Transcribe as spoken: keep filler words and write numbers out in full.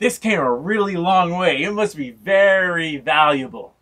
This came a really long way. It must be very valuable.